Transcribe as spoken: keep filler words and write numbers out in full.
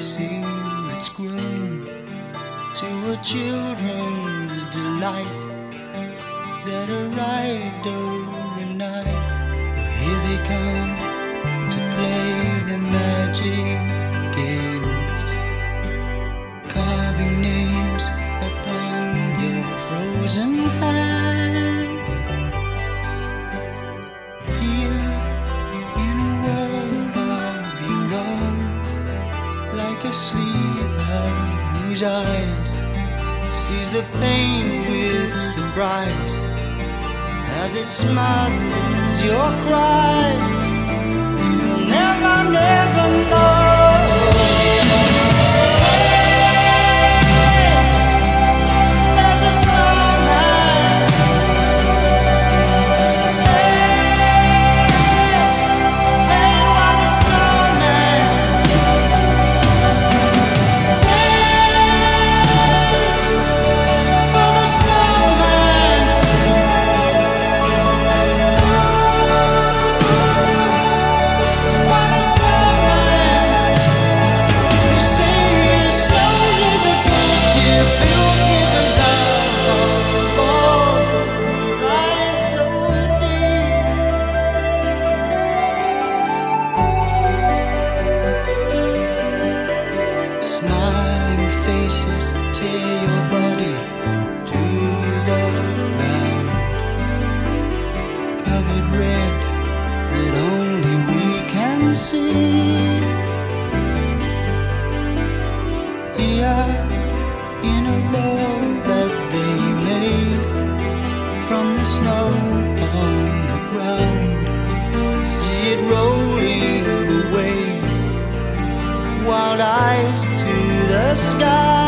see it's grown to a children's delight that arrived overnight. Here they come to play the magic games, carving names upon your frozen hand. Here in a world of your own, like a sleeper whose eyes sees the pain with surprise as it smothers your cries. You'll never, never know. There's a snowman. Hey, hey, what a snowman. For the snowman. What a snowman. You say his snow is a gift here filled with the love of all who lie so deep. Smiling faces tear your body to the ground, covered red that only we can see. Here in a ball that they made from the snow on the ground, see it rolling away, wild eyes to the sky.